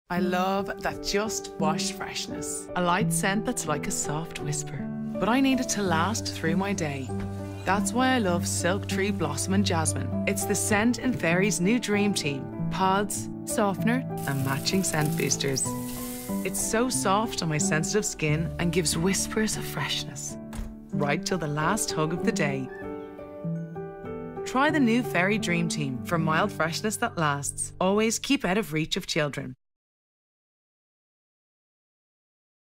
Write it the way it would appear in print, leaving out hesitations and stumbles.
I love that just washed freshness. A light scent that's like a soft whisper. But I need it to last through my day. That's why I love Silk Tree Blossom and Jasmine. It's the scent in Fairy's new dream team. Pods, softener and matching scent boosters. It's so soft on my sensitive skin and gives whispers of freshness. Right till the last hug of the day. Try the new Fairy Dream Team for mild freshness that lasts. Always keep out of reach of children.